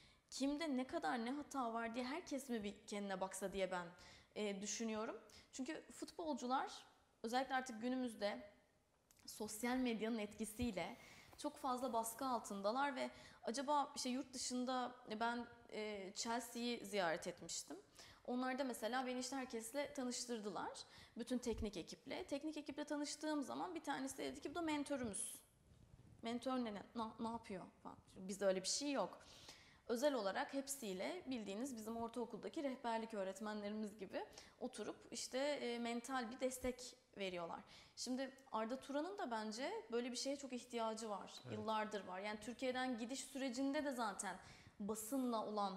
kimde ne kadar ne hata var diye herkes mi bir kendine baksa diye ben e, düşünüyorum. Çünkü futbolcular özellikle artık günümüzde sosyal medyanın etkisiyle çok fazla baskı altındalar ve acaba işte yurt dışında ben e, Chelsea'yi ziyaret etmiştim. Onlar da mesela beni işte herkesle tanıştırdılar. Bütün teknik ekiple. Teknik ekiple tanıştığım zaman bir tanesi dedi ki bu da mentörümüz. Mentor ne, ne, ne yapıyor falan. Bizde öyle bir şey yok. Özel olarak hepsiyle bildiğiniz bizim ortaokuldaki rehberlik öğretmenlerimiz gibi oturup işte e, mental bir destek veriyorlar. Şimdi Arda Turan'ın da bence böyle bir şeye çok ihtiyacı var. Evet. Yıllardır var. Yani Türkiye'den gidiş sürecinde de zaten basınla olan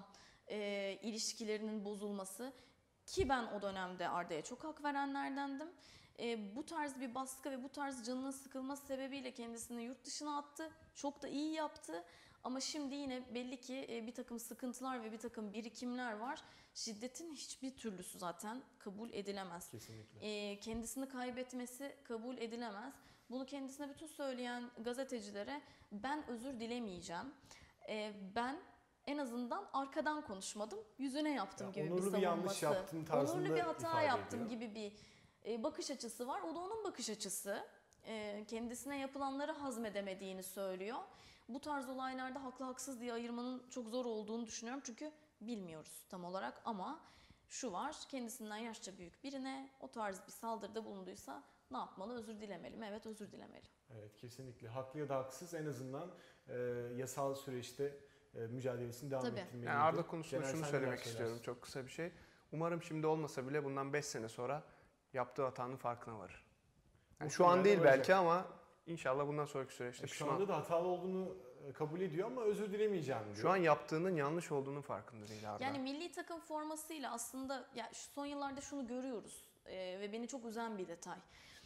e, ilişkilerinin bozulması, ki ben o dönemde Arda'ya çok hak verenlerdendim. E, bu tarz bir baskı ve bu tarz canının sıkılması sebebiyle kendisini yurt dışına attı. Çok da iyi yaptı. Ama şimdi yine belli ki e, bir takım sıkıntılar ve bir takım birikimler var. Şiddetin hiçbir türlüsü zaten kabul edilemez. Kesinlikle. E, kendisini kaybetmesi kabul edilemez. Bunu kendisine bütün söyleyen gazetecilere ben özür dilemeyeceğim. E, ben en azından arkadan konuşmadım, yüzüne yaptım Ya, gibi bir onurlu bir savunması. yanlış yaptım tarzında Onurlu bir hata ifade yaptım ediyor. gibi bir e, bakış açısı var. O da onun bakış açısı. E, kendisine yapılanları hazmedemediğini söylüyor. Bu tarz olaylarda haklı haksız diye ayırmanın çok zor olduğunu düşünüyorum. Çünkü bilmiyoruz tam olarak ama şu var, kendisinden yaşça büyük birine o tarz bir saldırıda bulunduysa ne yapmalı? Özür dilemeli mi? Evet, özür dilemeli. Evet, kesinlikle. Haklı ya da haksız en azından e, yasal süreçte e, mücadelesini devam Tabii. ettirmeliydi. Yani Arda konusunda Caner, şunu sen söylemek neler söylersin? istiyorum, çok kısa bir şey. Umarım şimdi olmasa bile bundan beş sene sonra yaptığı hatanın farkına varır. Yani şu an Muhtemelen değil varacak. belki ama inşallah bundan sonraki süreçte E, Şu pişman. anda da hatalı olduğunu e, kabul ediyor ama özür dilemeyeceğim diyor. Şu an yaptığının yanlış olduğunun farkında değil Arda. Yani milli takım formasıyla aslında ya şu son yıllarda şunu görüyoruz e, ve beni çok üzen bir detay.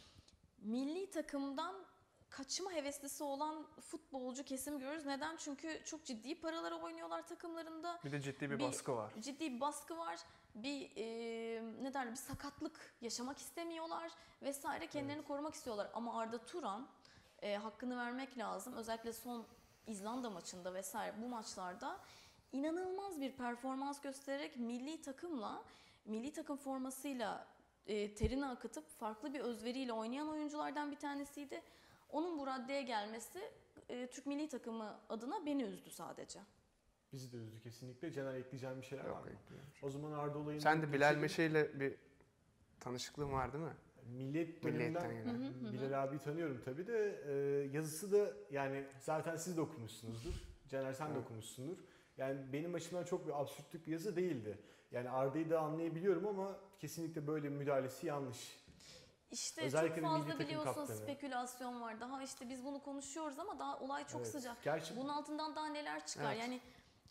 Milli takımdan kaçma heveslisi olan futbolcu kesim görüyoruz. Neden? Çünkü çok ciddi paralara oynuyorlar takımlarında. Bir de ciddi bir, Bir- baskı var. Ciddi bir baskı var. Bir e, ne derler bir sakatlık yaşamak istemiyorlar vesaire, kendilerini Evet. korumak istiyorlar. Ama Arda Turan e, hakkını vermek lazım. Özellikle son İzlanda maçında vesaire bu maçlarda inanılmaz bir performans göstererek milli takımla, milli takım formasıyla e, terini akıtıp farklı bir özveriyle oynayan oyunculardan bir tanesiydi. Onun bu raddeye gelmesi e, Türk milli takımı adına beni üzdü sadece. Bizi de üzdü kesinlikle. Caner, ekleyeceğim bir şeyler var Yok, mı? ekliyorum. O zaman Arda olayını... Sen de Bilal geçelim. Meşe ile bir tanışıklığın var değil mi? Millet Milliyetten bölümünden gelen. Hı hı hı. Bilal abi tanıyorum tabii de e, yazısı da yani zaten siz de okumuşsunuzdur. Caner sen de Evet. okumuşsundur. Yani benim açımdan çok bir absürtlük bir yazı değildi. Yani Arda'yı da anlayabiliyorum ama kesinlikle böyle bir müdahalesi yanlış. İşte Özellikle çok de milli fazla takım biliyorsun kaptanı. spekülasyon var. Daha işte biz bunu konuşuyoruz ama daha olay çok Evet. sıcak. Gerçi Bunun altından daha neler çıkar? Evet. Yani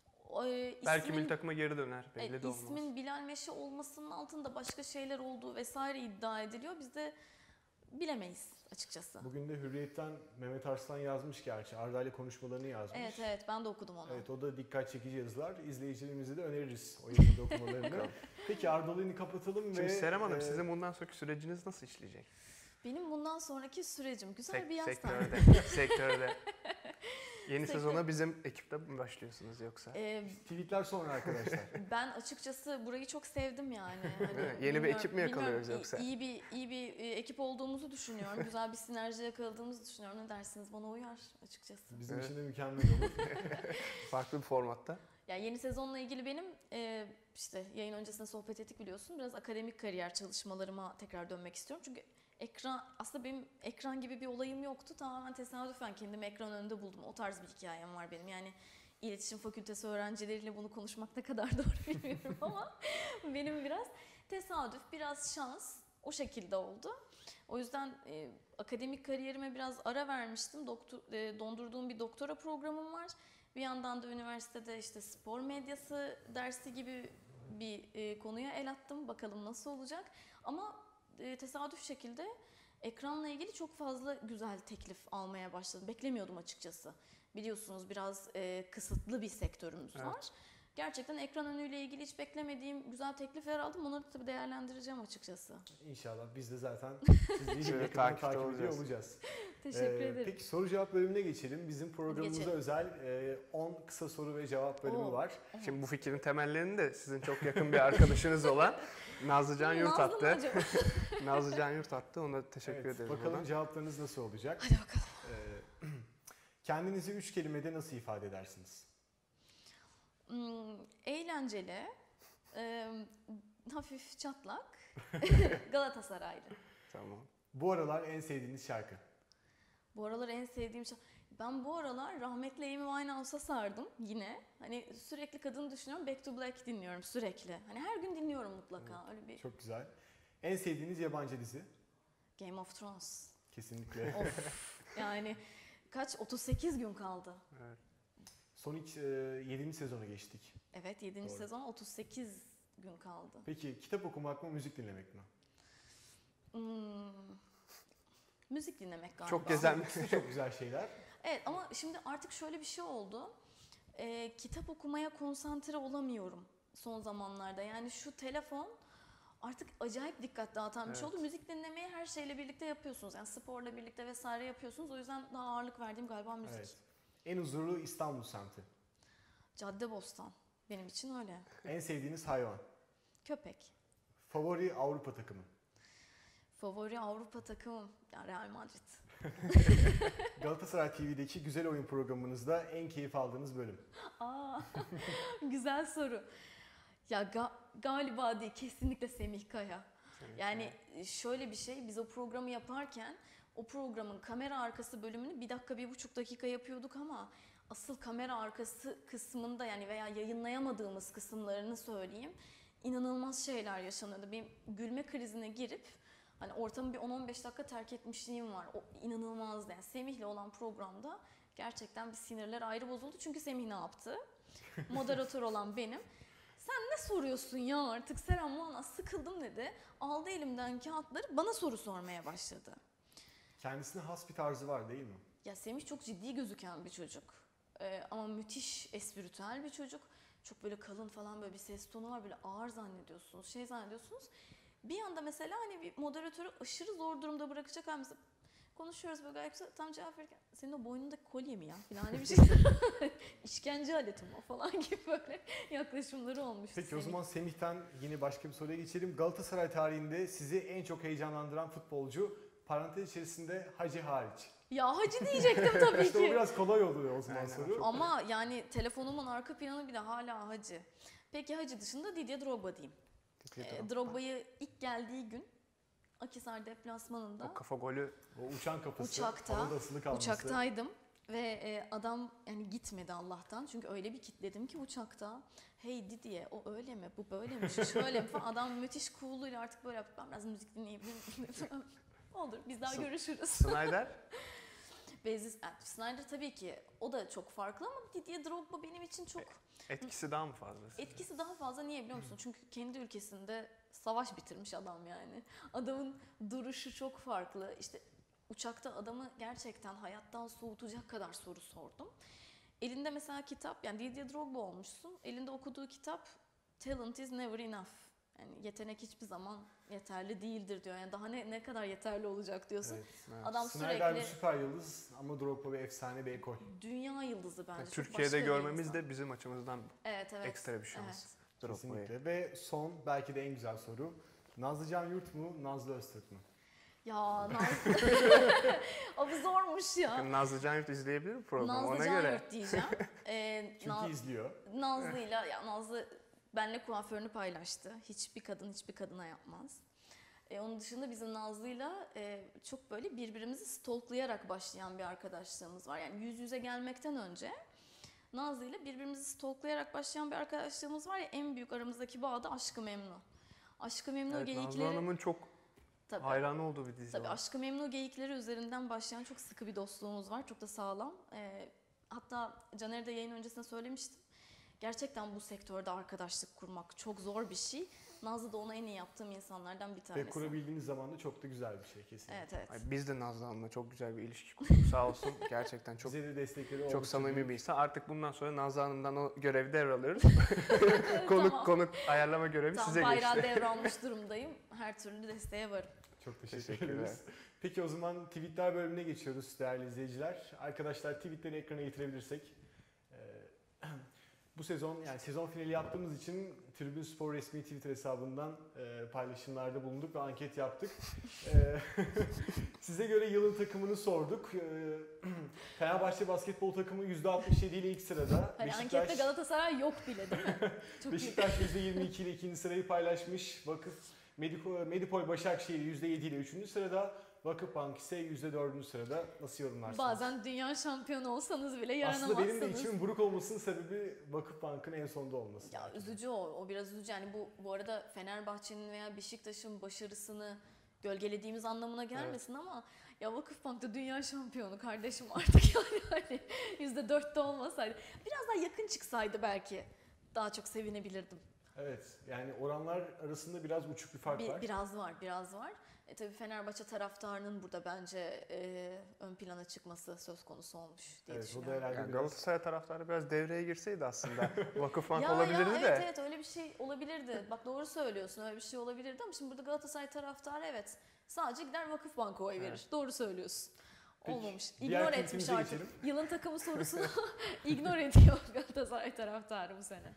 e, Belki ismin- milli takıma geri döner. Belli E, de olmaz. ismin Bilal Meşe olmasının altında başka şeyler olduğu vesaire iddia ediliyor. Biz de bilemeyiz açıkçası. bugün de Hürriyet'ten Mehmet Arslan yazmış gerçi. Arda ile konuşmalarını yazmış. Evet evet ben de okudum onu. Evet, o da dikkat çekici yazılar. İzleyicilerimize de öneririz o yazıda okumalarını. Peki Arda olayını kapatalım Şimdi ve... Serap Hanım e, sizin bundan sonraki süreciniz nasıl işleyecek? Benim bundan sonraki sürecim güzel Sek- bir yaz tatili. sektörde. sektörde. Yeni Sektör- sezona bizim ekipte mi başlıyorsunuz yoksa? E, Tweetler sonra arkadaşlar. ben açıkçası burayı çok sevdim yani. Hani mi? Yeni bir bilmiyorum- ekip mi yakalıyoruz bilmiyorum, yoksa? İyi, iyi bir iyi bir e, ekip olduğumuzu düşünüyorum. Güzel bir sinerji yakaladığımızı düşünüyorum. Ne dersiniz? Bana uyar açıkçası. Bizim Evet. için de mükemmel olur. Farklı bir formatta. Yani yeni sezonla ilgili benim e, işte yayın öncesinde sohbet ettik biliyorsun. Biraz akademik kariyer çalışmalarıma tekrar dönmek istiyorum. Çünkü ekran aslında benim ekran gibi bir olayım yoktu. Tamamen tesadüfen kendimi ekran önünde buldum. O tarz bir hikayem var benim. Yani iletişim fakültesi öğrencileriyle bunu konuşmak ne kadar doğru bilmiyorum ama benim biraz tesadüf, biraz şans o şekilde oldu. O yüzden e, akademik kariyerime biraz ara vermiştim. Doktor, e, dondurduğum bir doktora programım var. Bir yandan da üniversitede işte spor medyası dersi gibi bir e, konuya el attım. Bakalım nasıl olacak. Ama e, tesadüf şekilde ekranla ilgili çok fazla güzel teklif almaya başladım. Beklemiyordum açıkçası. Biliyorsunuz biraz e, kısıtlı bir sektörümüz Evet. var. Gerçekten ekran önüyle ilgili hiç beklemediğim güzel teklifler aldım. Onları da tabii değerlendireceğim açıkçası. İnşallah biz de zaten sizi Şöyle yakından takipte takip ediyor olacağız. olacağız. Teşekkür Ee, ederim. Peki soru cevap bölümüne geçelim. Bizim programımıza Geçelim. özel e, on kısa soru ve cevap bölümü Oo. var. Şimdi bu fikrin temellerini de sizin çok yakın bir arkadaşınız olan Nazlıcan Yurt Nazlı mı attı. acaba? Nazlıcan Yurt attı. Ona teşekkür Evet, ederiz. bakalım buradan. cevaplarınız nasıl olacak? Hadi bakalım. Ee, kendinizi üç kelimede nasıl ifade edersiniz? Hmm, eğlenceli, e, hafif çatlak, Galatasaraylı. Tamam. Bu aralar en sevdiğiniz şarkı? Bu aralar en sevdiğim şey... Ben bu aralar rahmetli Amy Winehouse'a sardım yine. Hani sürekli kadını düşünüyorum. Back to Black dinliyorum sürekli. Hani her gün dinliyorum mutlaka. Öyle bir Çok güzel. En sevdiğiniz yabancı dizi? Game of Thrones. Kesinlikle. Of. Yani kaç? otuz sekiz gün kaldı. Evet. Son hiç e, yedinci sezona geçtik. Evet yedinci Doğru. sezon otuz sekiz gün kaldı. Peki kitap okumak mı, müzik dinlemek mi? Hmm, müzik dinlemek galiba. Çok gezen İkisi de çok güzel şeyler. Evet ama şimdi artık şöyle bir şey oldu. Ee, kitap okumaya konsantre olamıyorum son zamanlarda. Yani şu telefon artık acayip dikkat dağıtan bir şey Evet. oldu. Müzik dinlemeyi her şeyle birlikte yapıyorsunuz. Yani sporla birlikte vesaire yapıyorsunuz. O yüzden daha ağırlık verdiğim galiba müzik. Evet. En huzurlu İstanbul semti. Caddebostan. Benim için öyle. En sevdiğiniz hayvan. Köpek. Favori Avrupa takımı. Favori Avrupa takımım. Ya Real Madrid. Galatasaray T V'deki güzel oyun programınızda en keyif aldığınız bölüm. Aa, güzel soru. Ya ga- galiba değil, kesinlikle Semih Kaya. Yani şöyle bir şey, biz o programı yaparken o programın kamera arkası bölümünü bir dakika, bir buçuk dakika yapıyorduk ama asıl kamera arkası kısmında yani veya yayınlayamadığımız kısımlarını söyleyeyim. İnanılmaz şeyler yaşanıyordu. Benim gülme krizine girip hani ortamı bir on on beş dakika terk etmişliğim var. O inanılmazdı. Yani Semih'le olan programda gerçekten bir sinirler ayrı bozuldu. Çünkü Semih ne yaptı? Moderatör olan benim. Sen ne soruyorsun ya artık Serap, valla sıkıldım dedi. Aldı elimden kağıtları, bana soru sormaya başladı. Kendisine has bir tarzı var değil mi? Ya Semih çok ciddi gözüken bir çocuk. Ee, ama müthiş espritüel bir çocuk. Çok böyle kalın falan, böyle bir ses tonu var, böyle ağır zannediyorsunuz, şey zannediyorsunuz. Bir anda mesela hani bir moderatörü aşırı zor durumda bırakacak abi, mesela konuşuyoruz böyle gayet güzel, tam cevap verirken senin o boynundaki kolye mi ya falan hani bir şey. İşkence aleti mi o falan gibi böyle yaklaşımları olmuştu. Peki o Semih. zaman Semih'ten yine başka bir soruya geçelim. Galatasaray tarihinde sizi en çok heyecanlandıran futbolcu, parantez içerisinde Hacı hariç. Ya Hacı diyecektim tabii İşte o ki. biraz kolay oluyor o zaman Aynen, soru. çok- Ama yani telefonumun arka planı bile hala Hacı. Peki Hacı dışında Didier Drogba diyeyim. Ee, Drogba'yı ilk geldiği gün Akhisar deplasmanında O kafa golü O uçan kafası, Uçakta, havada asılı kalması. uçaktaydım. Ve e, adam yani gitmedi Allah'tan. Çünkü öyle bir kitledim ki uçakta. Hey Didiye o öyle mi? Bu böyle mi? Şu şöyle mi? Falan. Adam müthiş cool'uyla artık böyle yaptı. Ben biraz müzik dinleyebilir miyim? Olur biz daha S- görüşürüz. Snyder? Bezis, yani Snyder tabii ki o da çok farklı ama Didier Drogba benim için çok Etkisi daha mı fazla? sizce? etkisi daha fazla. Niye biliyor musun? Çünkü kendi ülkesinde savaş bitirmiş adam yani. Adamın duruşu çok farklı. İşte uçakta adamı gerçekten hayattan soğutacak kadar soru sordum. Elinde mesela kitap, yani Didier Drogba olmuşsun. Elinde okuduğu kitap Talent is never enough. Yani yetenek hiçbir zaman yeterli değildir diyor. Yani daha ne ne kadar yeterli olacak diyorsun. Evet. Evet. Adam Snyder bir sürekli süper yıldız ama Drogba bir efsane bir ekol. dünya yıldızı bence. Yani Çok Türkiye'de başka bir görmemiz insan. de bizim açımızdan Evet, evet. ekstra bir şans. Evet. Drogba'yı. Kesinlikle. Ve son belki de en güzel soru. Nazlıcan Yurt mu, Nazlı Öztürk mü? Ya Nazlı. O bu zormuş ya. Bakın Nazlı Can Yurt izleyebilir mi programı? Nazlı Ona Can göre. Yurt diyeceğim. Ee, Çünkü Na- izliyor. Nazlı'yla, ya Nazlı benle kuaförünü paylaştı. Hiçbir kadın hiçbir kadına yapmaz. Ee, onun dışında bizim Nazlı'yla e, çok böyle birbirimizi stalklayarak başlayan bir arkadaşlığımız var. Yani yüz yüze gelmekten önce Nazlı'yla birbirimizi stalklayarak başlayan bir arkadaşlığımız var ya, en büyük aramızdaki bağ da Aşk-ı Memnu. Aşk-ı Memnu Evet, Nazlı geyikleri... Hanım'ın çok Tabii. hayranı olduğu bir dizi Tabii var. Aşk-ı Memnu geyikleri üzerinden başlayan çok sıkı bir dostluğumuz var. Çok da sağlam. Ee, hatta Caner'e de yayın öncesinde söylemiştim. Gerçekten bu sektörde arkadaşlık kurmak çok zor bir şey. Nazlı da onu en iyi yaptığım insanlardan bir tanesi. Ve kurabildiğiniz zaman da çok da güzel bir şey kesinlikle. Evet, evet. Ay, biz de Nazlı Hanım'la çok güzel bir ilişki kurduk. Sağ olsun. Gerçekten çok Bize de destekleri çok oldukça samimi büyük. bir insan. Artık bundan sonra Nazlı Hanım'dan o görevi devralıyoruz. konuk Tamam. konuk ayarlama görevi Tam size bayrağı geçti. devralmış durumdayım. Her türlü desteğe varım. Çok teşekkür Teşekkürler. ederiz. Peki o zaman tweetler bölümüne geçiyoruz değerli izleyiciler. Arkadaşlar tweetleri ekrana getirebilirsek. Ee, bu sezon yani sezon finali yaptığımız için Tribün Spor resmi Twitter hesabından e, paylaşımlarda bulunduk ve anket yaptık. Ee, size göre yılın takımını sorduk. Ee, Fenerbahçe basketbol takımı yüzde altmış yedi ile ilk sırada. Hani ankette Galatasaray yok bile değil mi? Çok iyi. Beşiktaş yüzde yirmi iki ile ikinci sırayı paylaşmış. Vakıf Medipol, Medipol Başakşehir yüzde yedi ile üçüncü sırada. Vakıfbank ise yüzde dördüncü sırada. Nasıl yorumlarsınız? Bazen dünya şampiyonu olsanız bile Aslında yaranamazsınız. benim de içimin buruk olmasının sebebi Vakıfbank'ın en sonda olması. Ya üzücü o. O biraz üzücü. Yani bu bu arada Fenerbahçe'nin veya Beşiktaş'ın başarısını gölgelediğimiz anlamına gelmesin ama ya Vakıfbank'ta dünya şampiyonu kardeşim artık yani hani yüzde dörtte olmasaydı. Biraz daha yakın çıksaydı belki daha çok sevinebilirdim. Evet yani oranlar arasında biraz uçuk bir fark Bir, var. biraz var, biraz var. E tabii Fenerbahçe taraftarının burada bence e, ön plana çıkması söz konusu olmuş diye Evet, o da düşünüyorum. herhalde Yani biraz... Galatasaray taraftarı biraz devreye girseydi aslında Vakıfbank Ya, olabilirdi ya, de. evet evet öyle bir şey olabilirdi. Bak doğru söylüyorsun, öyle bir şey olabilirdi ama şimdi burada Galatasaray taraftarı evet sadece gider Vakıfbank'a oy verir. Evet. Doğru söylüyorsun. Peki, Olmamış. diğer İgnore etmiş tweetimize artık. geçelim. Yılın takımı sorusunu ignore ediyor Galatasaray taraftarı bu sene.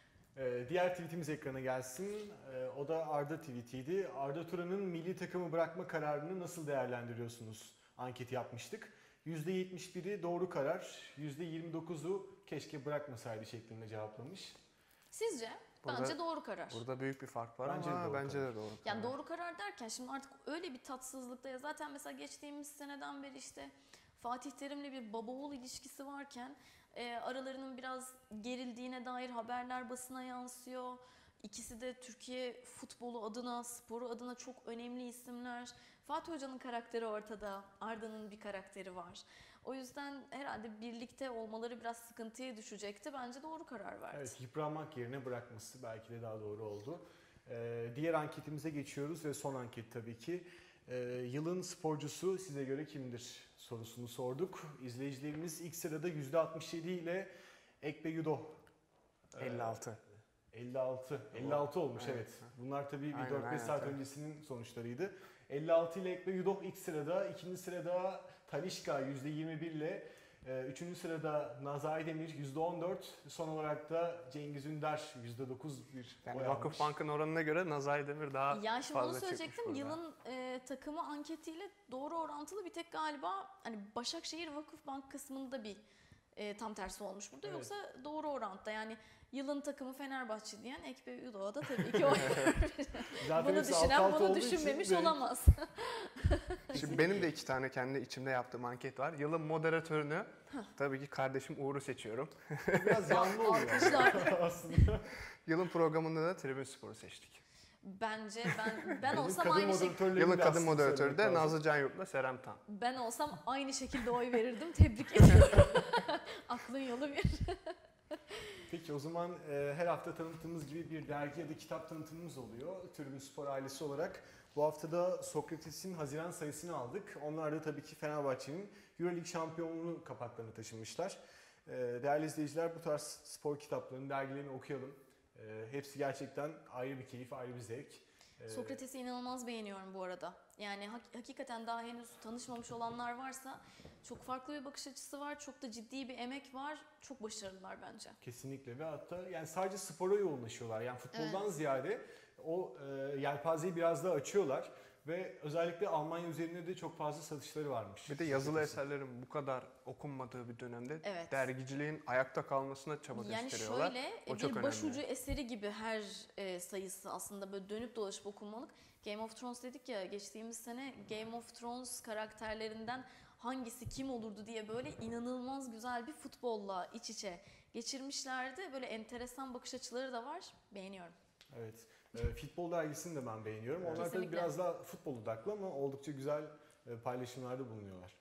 Ee, diğer tweetimiz ekrana gelsin. Ee, o da Arda tweetiydi. Arda Turan'ın milli takımı bırakma kararını nasıl değerlendiriyorsunuz? Anketi yapmıştık. yüzde yetmiş biri doğru karar, yüzde yirmi dokuzu keşke bırakmasaydı şeklinde cevaplamış. Sizce? Burada- Bence doğru karar. Burada büyük bir fark var Bence de ama doğru bence karar. de doğru. Yani karar. doğru karar derken şimdi artık öyle bir tatsızlıkta ya zaten mesela geçtiğimiz seneden beri işte Fatih Terim'le bir baba oğul ilişkisi varken e, aralarının biraz gerildiğine dair haberler basına yansıyor. İkisi de Türkiye futbolu adına, sporu adına çok önemli isimler. Fatih Hoca'nın karakteri ortada, Arda'nın bir karakteri var. O yüzden herhalde birlikte olmaları biraz sıkıntıya düşecekti. Bence doğru karar verdi. Evet, yıpranmak yerine bırakması belki de daha doğru oldu. Ee, diğer anketimize geçiyoruz ve son anket tabii ki. Ee, yılın sporcusu size göre kimdir sorusunu sorduk. İzleyicilerimiz ilk sırada yüzde altmış yedi ile Ekpe Yudo. Ee, elli altı. elli altı. elli altı olmuş Evet. evet. Bunlar tabii bir Aynen, dört beş aynen, saat tabii. öncesinin sonuçlarıydı. elli altı ile Ekpe Yudo ilk sırada. İkinci sırada Talişka yüzde yirmi bir ile. Ee, Üçüncü sırada Nazlı Aydemir yüzde on dört. Son olarak da Cengiz Ünder yüzde dokuz bir Yani oy almış. Vakıfbank'ın oranına göre Nazay Demir daha Ya şimdi onu fazla çıkmış söyleyecektim. burada. Yılın e, takımı anketiyle doğru orantılı bir tek galiba hani Başakşehir Vakıfbank kısmında bir e, tam tersi olmuş burada. Evet. Yoksa doğru orantıda yani yılın takımı Fenerbahçe diyen Ekbe Udoğa da tabii ki oynuyor. Zaten Bunu hepsi alt düşünen alta bunu olduğu için düşünmemiş renk- olamaz. Şimdi benim de iki tane kendi içimde yaptığım anket var. Yılın moderatörünü tabii ki kardeşim Uğur'u seçiyorum. Biraz yanlı oluyor Alkışlar. aslında. Yılın programında da Tribün Spor'u seçtik. Bence ben ben Benim olsam kadın aynı şey moderatörlerini Yılın de kadın aslında moderatörü söylemek de lazım. Nazlı Can Yurt'la Serem Tan. ben olsam aynı şekilde oy verirdim. Tebrik ediyorum. Aklın yolu bir. Peki o zaman e, her hafta tanıttığımız gibi bir dergi ya da kitap tanıtımımız oluyor. Tribün Spor ailesi olarak. Bu hafta da Sokrates'in Haziran sayısını aldık. Onlar da tabii ki Fenerbahçe'nin Euroleague şampiyonluğu kapaklarını taşımışlar. E, değerli izleyiciler, bu tarz spor kitaplarını, dergilerini okuyalım. E, hepsi gerçekten ayrı bir keyif, ayrı bir zevk. E, Sokrates'i inanılmaz beğeniyorum bu arada. Yani hak- hakikaten daha henüz tanışmamış olanlar varsa çok farklı bir bakış açısı var. Çok da ciddi bir emek var. Çok başarılılar bence. Kesinlikle ve hatta yani sadece spora yoğunlaşıyorlar. Yani futboldan Evet. ziyade o e, yelpazeyi biraz daha açıyorlar ve özellikle Almanya üzerinde de çok fazla satışları varmış. Bir de yazılı Sokrates'in. eserlerin bu kadar okunmadığı bir dönemde Evet. dergiciliğin ayakta kalmasına çaba Yani gösteriyorlar. şöyle O çok bir önemli. başucu eseri gibi her e, sayısı aslında böyle dönüp dolaşıp okunmalık. Game of Thrones dedik ya, geçtiğimiz sene Game of Thrones karakterlerinden hangisi kim olurdu diye böyle inanılmaz güzel bir futbolla iç içe geçirmişlerdi. Böyle enteresan bakış açıları da var. Beğeniyorum. Evet. E, futbol dergisini de ben beğeniyorum. Onlar tabii Kesinlikle. biraz daha futbol odaklı ama oldukça güzel e, paylaşımlarda bulunuyorlar.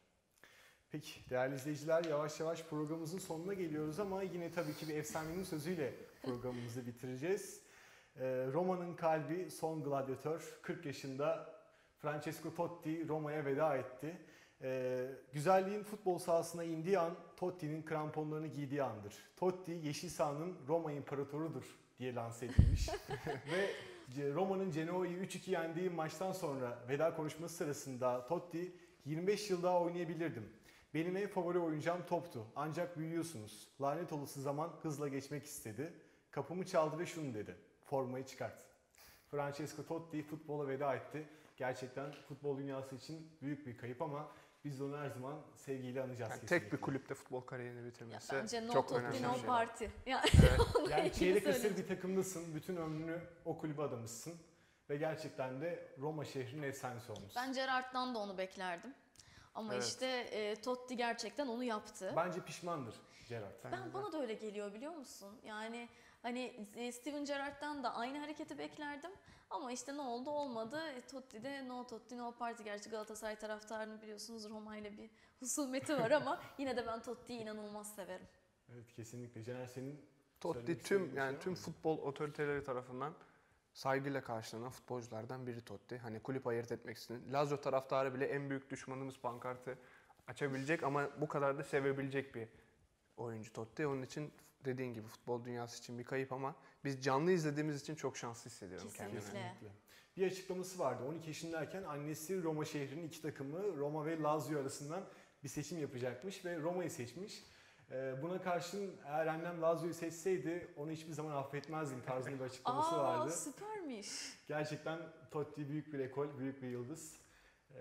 Peki değerli izleyiciler, yavaş yavaş programımızın sonuna geliyoruz ama yine tabii ki bir efsanenin sözüyle programımızı bitireceğiz. E, Roma'nın kalbi, son gladyatör, kırk yaşında Francesco Totti Roma'ya veda etti. E, güzelliğin futbol sahasına indiği an Totti'nin kramponlarını giydiği andır. Totti yeşil sahanın Roma imparatorudur diye lanse edilmiş. Ve Roma'nın Genoa'yı üç iki yendiği maçtan sonra veda konuşması sırasında Totti yirmi beş yıl daha oynayabilirdim. Benim en favori oyuncağım toptu. Ancak büyüyorsunuz. Lanet olası zaman hızla geçmek istedi. Kapımı çaldı ve şunu dedi. Formayı çıkart. Francesco Totti futbola veda etti. Gerçekten futbol dünyası için büyük bir kayıp ama biz de onu her zaman sevgiyle anacağız. Yani kesinlikle. tek bir kulüpte futbol kariyerini Ya bitirmesi bence no çok Totti önemli. no bir şey. party. Yani Evet. onunla Yani ilgili çeyrek asır söyleyeyim. bir takımdasın. Bütün ömrünü o kulübe adamışsın. Ve gerçekten de Roma şehrinin efsanesi olmuşsun. Ben Gerrard'dan da onu beklerdim. Ama Evet. işte e, Totti gerçekten onu yaptı. Bence pişmandır Gerrard. Ben bana da öyle geliyor, biliyor musun? Yani hani e, Steven Gerrard'dan da aynı hareketi beklerdim. Ama işte ne oldu olmadı. E, Totti de no Totti no party. Gerçi Galatasaray taraftarını biliyorsunuz, Roma ile bir husumeti var ama yine de ben Totti'yi inanılmaz severim. Evet, kesinlikle. Caner, senin Totti söylemek istediğin tüm bir yani şey var tüm mı? futbol otoriteleri tarafından saygıyla karşılanan futbolculardan biri Totti. Hani kulüp ayırt etmek için. Lazio taraftarı bile en büyük düşmanımız pankartı açabilecek ama bu kadar da sevebilecek bir oyuncu Totti. Onun için dediğin gibi futbol dünyası için bir kayıp ama biz canlı izlediğimiz için çok şanslı hissediyorum kendimi. Kesinlikle. Kesinlikle. Bir açıklaması vardı. on iki yaşındayken annesi Roma şehrinin iki takımı Roma ve Lazio arasından bir seçim yapacakmış ve Roma'yı seçmiş. Ee, Buna karşın eğer annem Lazio'yu seçseydi onu hiçbir zaman affetmezdim tarzında bir açıklaması Aa vardı. süpermiş. Gerçekten Totti büyük bir ekol, büyük bir yıldız. Ee,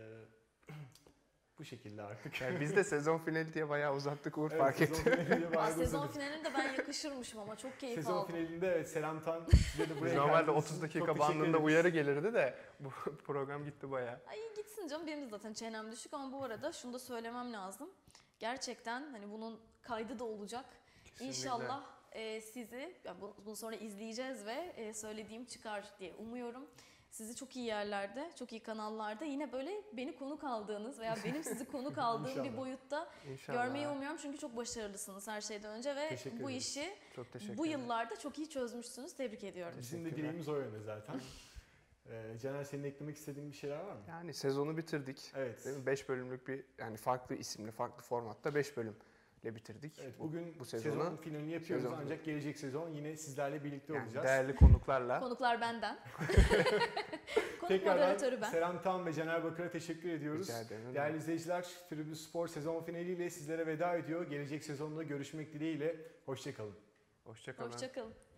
bu şekilde artık. Yani biz de sezon finali diye bayağı uzattık Uğur Evet, fark sezon etti. finaliyle Aa, bayağı sezon uzadık. finalinde ben yakışırmışım ama çok keyif Sezon aldım. finalinde evet, Selam Tan size de buraya Biz normalde geldiniz. otuz Çok dakika teşekkür bandında ederiz. uyarı gelirdi de bu program gitti bayağı. Ay gitsin canım, benim de zaten çenem düşük ama bu arada şunu da söylemem lazım. Gerçekten hani bunun kaydı da olacak. Kesinlikle. İnşallah e, sizi, ya bu- bunu sonra izleyeceğiz ve e, söylediğim çıkar diye umuyorum. Sizi çok iyi yerlerde, çok iyi kanallarda yine böyle beni konuk aldığınız veya benim sizi konuk aldığım bir İnşallah. boyutta İnşallah. görmeyi umuyorum. Çünkü çok başarılısınız her şeyden önce ve Teşekkür bu ederiz. işi Çok teşekkür bu ederim. yıllarda çok iyi çözmüşsünüz. Tebrik ediyorum. Bizim de Teşekkürler. dileğimiz o yönde zaten. Ee, Caner, senin eklemek istediğin bir şeyler var mı? Yani sezonu bitirdik. Evet. beş bölümlük bir yani farklı isimli, farklı formatta beş bölümle bitirdik. Evet, Bu- bugün bu sezon sezonu finalini yapıyoruz sezon- ancak gelecek sezon yine sizlerle birlikte yani olacağız. değerli konuklarla. Konuklar benden. Konuk Tekrardan moderatörü ben. Selam Tan ve Caner Bakır'a teşekkür ediyoruz. Rica ederim. Değerli izleyiciler, Tribün Spor sezon finaliyle sizlere veda ediyor. Gelecek sezonda görüşmek dileğiyle. Hoşçakalın. Hoşçakalın. Hoşçakalın.